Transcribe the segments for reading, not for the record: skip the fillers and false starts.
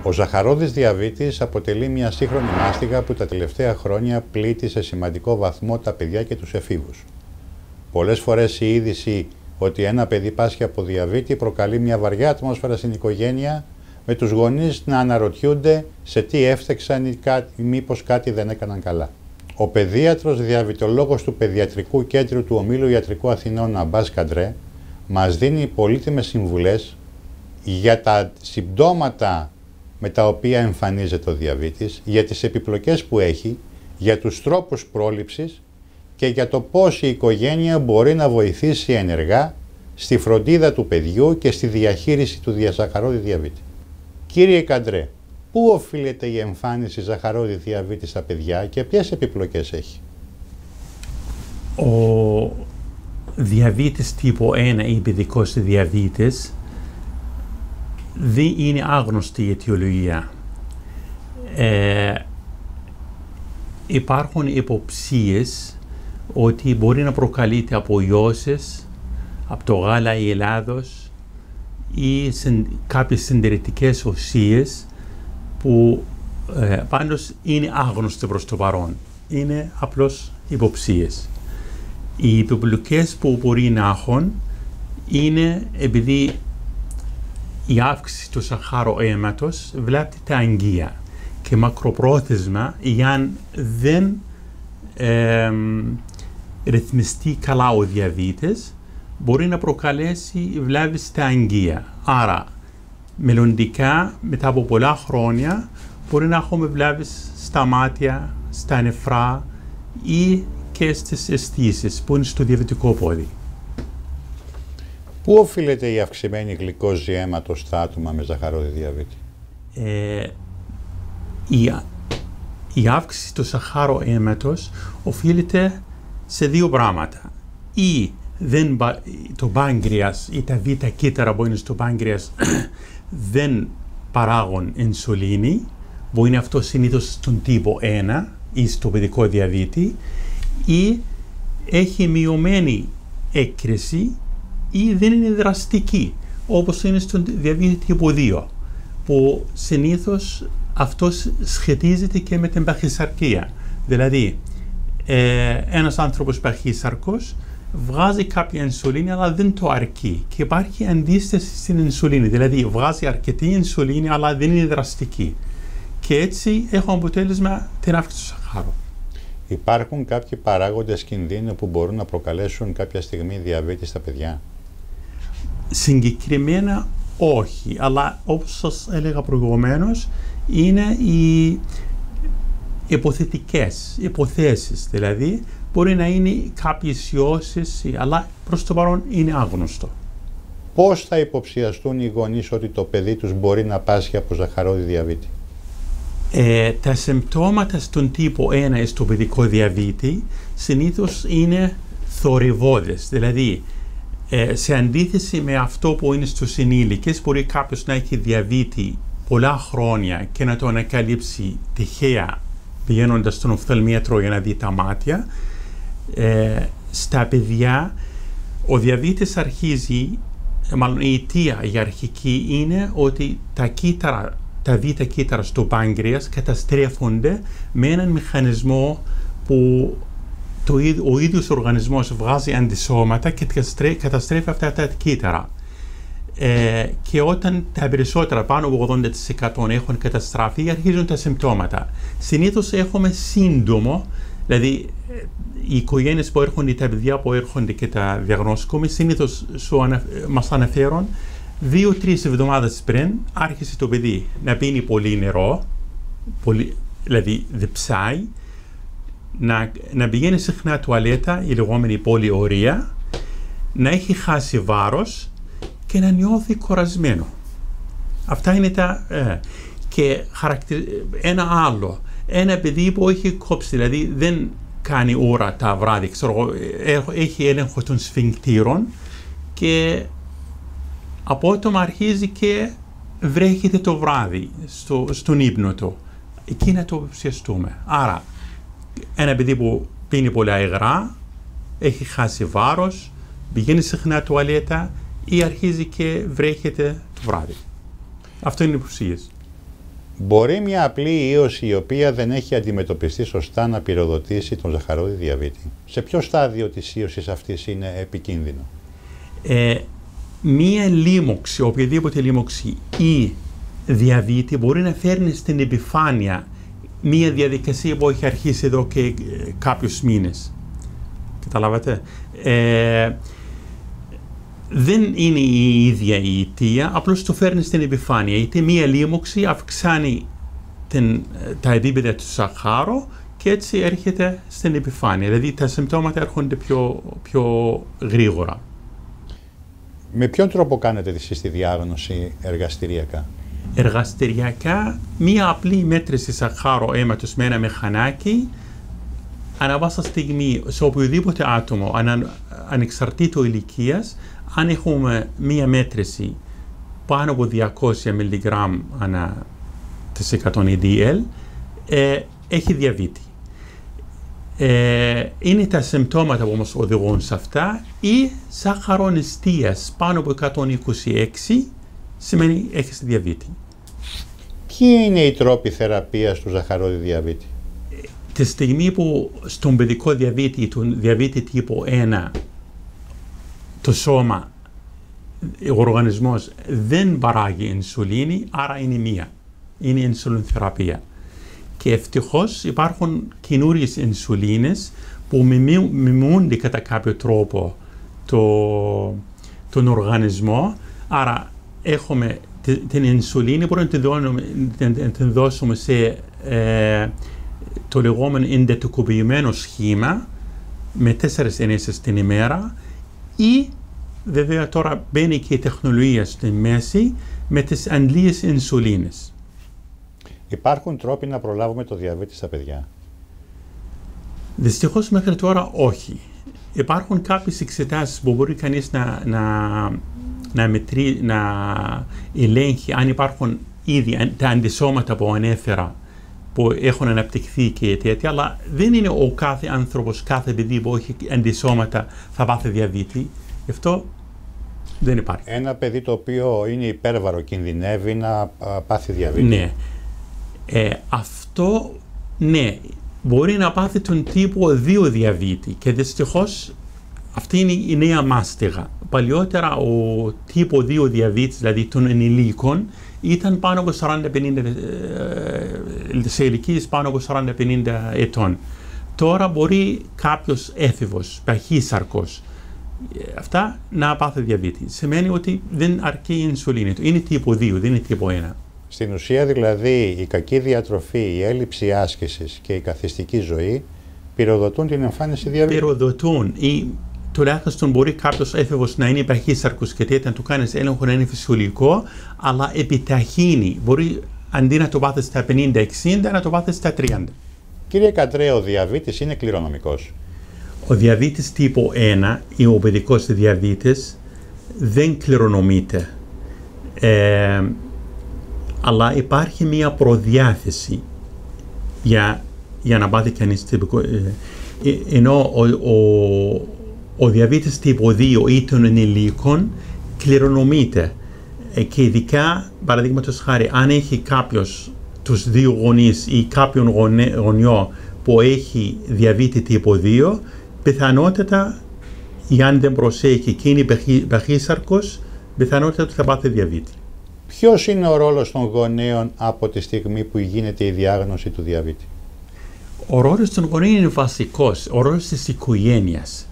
Ο ζαχαρόδης διαβήτης αποτελεί μια σύγχρονη μάστιγα που τα τελευταία χρόνια πλήττει σε σημαντικό βαθμό τα παιδιά και τους εφήβους. Πολλές φορές η είδηση ότι ένα παιδί πάσχει από διαβήτη προκαλεί μια βαριά ατμόσφαιρα στην οικογένεια, με τους γονείς να αναρωτιούνται σε τι έφτεξαν ή μήπως κάτι δεν έκαναν καλά. Ο παιδίατρος διαβητολόγος του Παιδιατρικού Κέντρου του Ομίλου Ιατρικού Αθηνών, Αμπάς Καντρέ, μας δίνει πολύτιμες συμβουλές για τα συμπτώματα με τα οποία εμφανίζεται ο διαβήτης, για τις επιπλοκές που έχει, για τους τρόπους πρόληψης και για το πώς η οικογένεια μπορεί να βοηθήσει ενεργά στη φροντίδα του παιδιού και στη διαχείριση του διαζαχαρόδη διαβήτη. Κύριε Καντρέ, πού οφείλεται η εμφάνιση ζαχαρόδη διαβήτη στα παιδιά και ποιες επιπλοκές έχει? Ο διαβήτης τύπου 1 ή παιδικός διαβήτης δεν είναι άγνωστη η αιτιολογία. Υπάρχουν υποψίες ότι μπορεί να προκαλείται από ιώσεις, από το γάλα ή ελάδος ή κάποιες συντηρητικές ουσίες που πάντως είναι άγνωστοι προς το παρόν. Είναι απλώς υποψίες. Οι επιπλοκές που μπορεί να έχουν είναι επειδή η αύξηση του σαχάρου αίματος βλάπτει τα αγγεία και μακροπρόθεσμα, εάν δεν ρυθμιστεί καλά ο διαβήτης, μπορεί να προκαλέσει βλάβη στα αγγεία. Άρα, μελλοντικά, μετά από πολλά χρόνια, μπορεί να έχουμε βλάβες στα μάτια, στα νεφρά ή και στις αισθήσεις που είναι στο διαβητικό πόδι. Πού οφείλεται η αυξημένη γλυκόζη αίματος στα άτομα με ζαχαρόδη διαβήτη? Η αύξηση του σαχάρου αίματος οφείλεται σε δύο πράγματα. Ή το πάγκριας ή τα β' κύτταρα που είναι στο πάγκριας δεν παράγουν ινσουλίνη, που είναι αυτό συνήθως στον τύπο 1 ή στο παιδικό διαβήτη, ή έχει μειωμένη έκκριση ή δεν είναι δραστική, όπως είναι στον διαβήτη τύπο 2, που συνήθως αυτό σχετίζεται και με την παχυσαρκία. Δηλαδή, ένας άνθρωπος παχύσαρκος βγάζει κάποια ινσουλίνη, αλλά δεν το αρκεί και υπάρχει αντίσταση στην ινσουλίνη, δηλαδή βγάζει αρκετή ινσουλίνη, αλλά δεν είναι δραστική. Και έτσι έχουμε αποτέλεσμα την αύξηση του σαχάρου. Υπάρχουν κάποιοι παράγοντες κινδύνου που μπορούν να προκαλέσουν κάποια στιγμή διαβήτη στα παιδιά? Συγκεκριμένα όχι, αλλά όπως σας έλεγα προηγουμένως, είναι οι υποθέσεις, δηλαδή μπορεί να είναι κάποιες ιώσεις, αλλά προς το παρόν είναι άγνωστο. Πώς θα υποψιαστούν οι γονείς ότι το παιδί τους μπορεί να πάσχει από ζαχαρόδη διαβήτη? Τα συμπτώματα στον τύπο 1 ή στο παιδικό διαβήτη συνήθως είναι θορυβώδες, δηλαδή σε αντίθεση με αυτό που είναι στους ενήλικες, μπορεί κάποιος να έχει διαβήτη πολλά χρόνια και να το ανακαλύψει τυχαία πηγαίνοντας στον οφθαλμίατρο για να δει τα μάτια. Στα παιδιά ο διαβήτης αρχίζει, μάλλον η αιτία η αρχική είναι ότι τα β' κύτταρα στο πάγκριας καταστρέφονται με έναν μηχανισμό που ο ίδιος ο οργανισμός βγάζει αντισώματα και καταστρέφει αυτά τα κύτταρα. Και όταν τα περισσότερα, πάνω από 80% έχουν καταστραφεί, αρχίζουν τα συμπτώματα. Συνήθως έχουμε σύντομο, δηλαδή οι οικογένειες που έρχονται, τα παιδιά που έρχονται και τα διαγνώσκουμε, συνήθως μας αναφέρουν 2-3 εβδομάδες πριν άρχισε το παιδί να πίνει πολύ νερό, δηλαδή διψάει, να πηγαίνει συχνά τουαλέτα, η λεγόμενη πολυωρία, να έχει χάσει βάρος και να νιώθει κορασμένο. Αυτά είναι τα... Και ένα άλλο, ένα παιδί που έχει κόψει, δηλαδή δεν κάνει ώρα τα βράδυ, έχει έλεγχο των σφιγκτήρων και απότομα αρχίζει και βρέχεται το βράδυ στον ύπνο του. Εκεί να το ψιαστούμε. Άρα, ένα παιδί που πίνει πολλά υγρά, έχει χάσει βάρος, πηγαίνει συχνά τουαλέτα ή αρχίζει και βρέχεται το βράδυ. Αυτό είναι οι υποψίες. Μπορεί μια απλή ίωση η οποία δεν έχει αντιμετωπιστεί σωστά να πυροδοτήσει τον ζαχαρόδι διαβήτη? Σε ποιο στάδιο της ίωσης αυτής είναι επικίνδυνο? Μία λίμωξη, οποιαδήποτε λίμωξη ή διαβήτη μπορεί να φέρνει στην επιφάνεια μία διαδικασία που έχει αρχίσει εδώ και κάποιους μήνες. Καταλάβατε? Δεν είναι η ίδια η αιτία, απλώς το φέρνει στην επιφάνεια. Είτε μία λίμωξη αυξάνει τα επίπεδα του ζαχάρου και έτσι έρχεται στην επιφάνεια. Δηλαδή τα συμπτώματα έρχονται πιο γρήγορα. Με ποιον τρόπο κάνετε εσείς τη διάγνωση εργαστηριακά? Εργαστηριακά, μία απλή μέτρηση ζαχάρου αίματος με ένα μηχανάκι, ανά πάσα στιγμή σε οποιοδήποτε άτομο, ανεξαρτήτου ηλικίας, αν έχουμε μία μέτρηση πάνω από 200 μιλιγκράμμ ανά τις 100 EDL, έχει διαβήτη. Είναι τα συμπτώματα που μας οδηγούν σε αυτά, ή ζάχαρο νηστείας πάνω από 126 σημαίνει έχεις διαβήτη. Ποιοι είναι οι τρόποι θεραπείας του ζαχαρόδι διαβήτη? Τη στιγμή που στον παιδικό διαβήτη, τον διαβήτη τύπου 1, το σώμα, ο οργανισμός δεν παράγει ινσουλίνη, άρα είναι μία. Είναι ινσουλινθεραπεία. Και ευτυχώς υπάρχουν καινούριες ινσουλίνες που μιμούνται κατά κάποιο τρόπο τον οργανισμό. Άρα έχουμε την ινσουλίνη, μπορούμε να την δώσουμε σε το λεγόμενο εντατικοποιημένο σχήμα με 4 ενέσεις την ημέρα, ή βέβαια τώρα μπαίνει και η τεχνολογία στη μέση με τις αντλίες ινσουλίνες. Να τρόποι να προλάβουμε το διαβήτη στα παιδιά? Δυστυχώς μέχρι τώρα όχι. Υπάρχουν κάποιες εξετάσεις που μπορεί κανείς να ελέγχει αν υπάρχουν ήδη τα αντισώματα που ανέφερα, που έχουν αναπτυχθεί και τέτοια, αλλά δεν είναι ο κάθε άνθρωπος, κάθε παιδί που έχει αντισώματα θα πάθει διαβήτη. Γι' αυτό δεν υπάρχει. Ένα παιδί το οποίο είναι υπέρβαρο κινδυνεύει να πάθει διαβήτη? Ναι. Αυτό, ναι, μπορεί να πάθει τον τύπο 2 διαβήτη και δυστυχώς αυτή είναι η νέα μάστιγα. Παλιότερα ο τύπο 2 διαβήτης, δηλαδή των ενηλίκων, ήταν πάνω από 40-50, σε ηλικίες πάνω από 40-50 ετών. Τώρα μπορεί κάποιος έφηβος, παχύσαρκος, αυτά να πάθει διαβήτη. Σημαίνει ότι δεν αρκεί η ινσουλίνη του. Είναι τύπο 2, δεν είναι τύπο 1. Στην ουσία δηλαδή η κακή διατροφή, η έλλειψη άσκησης και η καθιστική ζωή πυροδοτούν την εμφάνιση διαβήτη? Πυροδοτούν, ή τουλάχιστον μπορεί κάποιος έφηβος να είναι παχύσαρκος και τέτοια, να του κάνεις έλεγχο να είναι φυσιολογικό, αλλά επιταχύνει. Μπορεί αντί να το πάθει στα 50-60 να το πάθει στα 30. Κύριε Κατρέ, ο διαβήτης είναι κληρονομικός? Ο διαβήτης τύπου 1 ή ο παιδικός διαβήτης δεν κληρονομείται. Αλλά υπάρχει μια προδιάθεση για να πάθει κανείς τυπικό. Ενώ ο διαβήτης τύπου 2 ή των ενηλίκων κληρονομείται. Και ειδικά, παραδείγματος χάρη, αν έχει κάποιος τους 2 γονείς ή κάποιον γονιό που έχει διαβήτη τύπου 2, πιθανότατα, αν δεν προσέχει και είναι παχύσαρκος, πιθανότατα ότι θα πάθει διαβήτη. Ποιος είναι ο ρόλος των γονέων από τη στιγμή που γίνεται η διάγνωση του διαβήτη? Ο ρόλος των γονέων είναι βασικός, ο ρόλος της οικογένειας.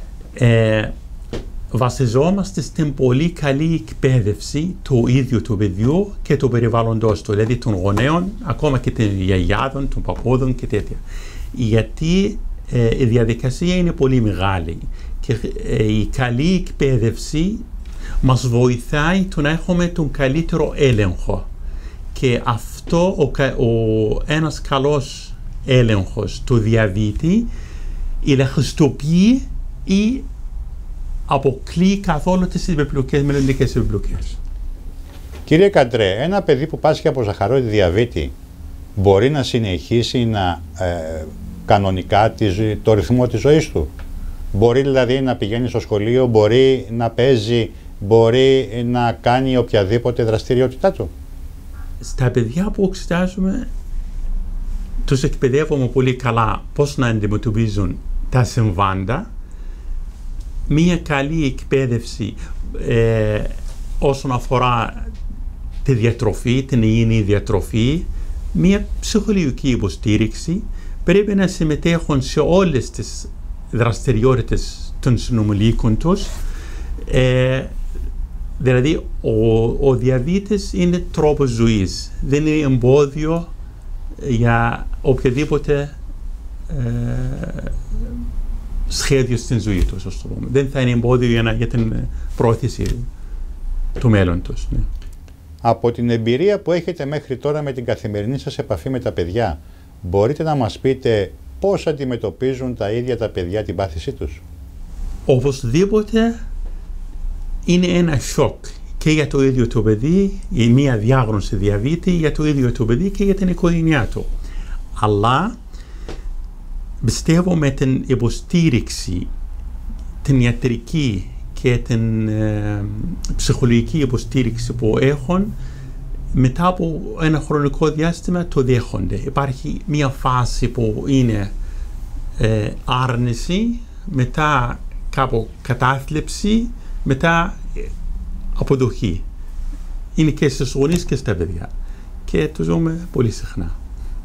Βασιζόμαστε στην πολύ καλή εκπαίδευση του ίδιου του παιδιού και του περιβάλλοντος του, δηλαδή των γονέων, ακόμα και των γιαγιάδων, των παππούδων και τέτοια. Γιατί η διαδικασία είναι πολύ μεγάλη και η καλή εκπαίδευση μας βοηθάει το να έχουμε τον καλύτερο έλεγχο. Και αυτό ένας καλός έλεγχος του διαβήτη ελαχιστοποιεί ή αποκλείει καθόλου τις μελλοντικές επιπλοκές. Κύριε Κατρέ, ένα παιδί που πάσχει από ζαχαρόδι διαβήτη μπορεί να συνεχίσει κανονικά το ρυθμό της ζωής του? Μπορεί δηλαδή να πηγαίνει στο σχολείο, μπορεί να παίζει, μπορεί να κάνει οποιαδήποτε δραστηριότητά του? στα παιδιά που εξετάζουμε, τους εκπαιδεύουμε πολύ καλά πώς να αντιμετωπίζουν τα συμβάντα. Μία καλή εκπαίδευση όσον αφορά τη διατροφή, την υγιεινή διατροφή, μία ψυχολογική υποστήριξη, πρέπει να συμμετέχουν σε όλες τις δραστηριότητες των συνομιλίκων τους. Δηλαδή, ο διαβήτης είναι τρόπος ζωής, δεν είναι εμπόδιο για οποιαδήποτε σχέδιο στην ζωή τους, ας το πούμε. Δεν θα είναι εμπόδιο για την πρόθεση του μέλλοντος. Ναι. Από την εμπειρία που έχετε μέχρι τώρα με την καθημερινή σας επαφή με τα παιδιά, μπορείτε να μας πείτε πώς αντιμετωπίζουν τα ίδια τα παιδιά την πάθησή τους? Οπωσδήποτε είναι ένα σοκ και για το ίδιο το παιδί, η μία διάγνωση διαβήτη, για το ίδιο το παιδί και για την οικογένειά του. Αλλά πιστεύω με την υποστήριξη, την ιατρική και την ψυχολογική υποστήριξη που έχουν, μετά από ένα χρονικό διάστημα το δέχονται. Υπάρχει μία φάση που είναι άρνηση, μετά κάπου κατάθλιψη, μετά αποδοχή. Είναι και στις γονείς και στα παιδιά. Και το ζούμε πολύ συχνά.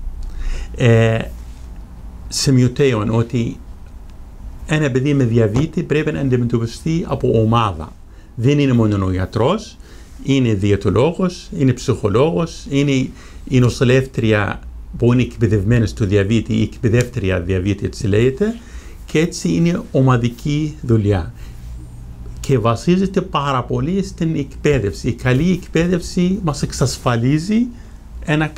Σημειωτέων ότι ένα παιδί με διαβήτη πρέπει να αντιμετωπιστεί από ομάδα. Δεν είναι μόνο ο γιατρός, είναι διαιτολόγος, είναι ψυχολόγος, είναι η νοσηλεύτρια που είναι εκπαιδευμένη στο διαβήτη, η εκπαιδεύτρια διαβήτη έτσι λέγεται, και έτσι είναι ομαδική δουλειά. Και βασίζεται πάρα πολύ στην εκπαίδευση. Η καλή εκπαίδευση μας εξασφαλίζει έναν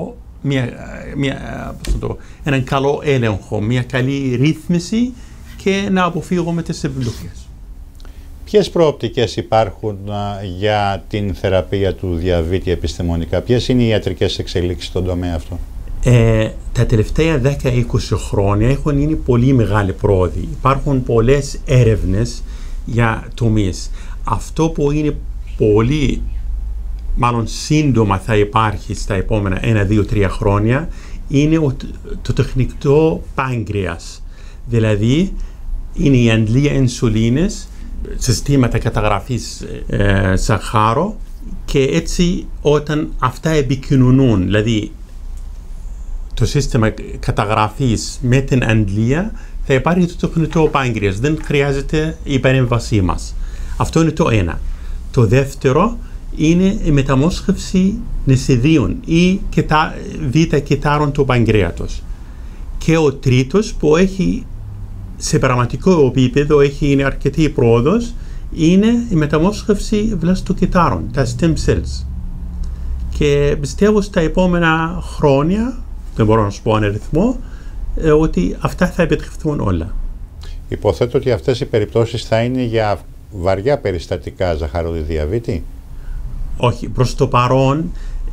καλό έλεγχο, μια καλή ρύθμιση και να αποφύγουμε τις εμπλοκές. Ποιες προοπτικές υπάρχουν για την θεραπεία του διαβήτη επιστημονικά? Ποιες είναι οι ιατρικές εξελίξεις στον τομέα αυτό? Τα τελευταία 10-20 χρόνια έχουν γίνει πολύ μεγάλη πρόοδοι. Υπάρχουν πολλές έρευνες για τομείς. Αυτό που είναι πολύ, μάλλον σύντομα θα υπάρχει στα επόμενα 1-2-3 χρόνια, είναι το τεχνητό πάγκρεας. Δηλαδή, είναι η αντλία ενσουλίνης, συστήματα καταγραφής σαχάρου, και έτσι όταν αυτά επικοινωνούν, δηλαδή το σύστημα καταγραφής με την αντλία, θα υπάρχει το τεχνητό πάγκρεας. Δεν χρειάζεται η παρέμβασή μας. Αυτό είναι το ένα. Το δεύτερο είναι η μεταμόσχευση νησιδίων ή β-κυτάρων του παγκρέατος. Και ο τρίτος που έχει σε πραγματικό επίπεδο είναι αρκετή πρόοδος, είναι η μεταμόσχευση βλαστοκυτάρων, τα stem cells. Και πιστεύω στα επόμενα χρόνια, δεν μπορώ να σου πω αριθμό, ότι αυτά θα επιτευχθούν όλα. Υποθέτω ότι αυτές οι περιπτώσεις θα είναι για βαριά περιστατικά ζαχαροδιαβήτη. Όχι, προς το παρόν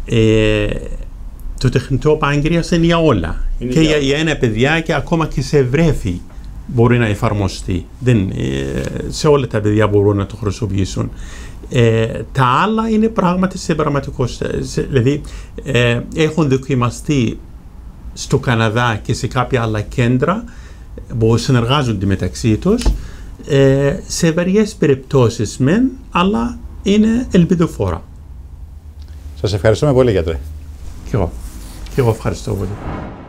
το τεχνητό πάγκρεας είναι για όλα. Είναι και για ένα παιδιά και ακόμα και σε βρέφη μπορεί να εφαρμοστεί. Σε όλα τα παιδιά μπορούν να το χρησιμοποιήσουν. Τα άλλα είναι πράγματι σε πραγματικότητα. Δηλαδή έχουν δοκιμαστεί στο Καναδά και σε κάποια άλλα κέντρα που συνεργάζονται μεταξύ τους, σε βαριές περιπτώσεις μεν, αλλά είναι ελπιδοφόρα. Σας ευχαριστούμε πολύ, γιατρέ. Και εγώ ευχαριστώ πολύ.